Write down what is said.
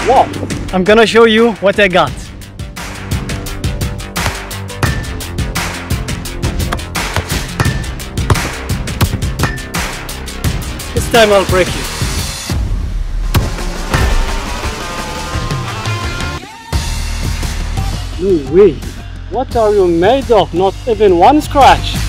Wow! I'm gonna show you what I got. This time I'll break you. No way! What are you made of? Not even one scratch!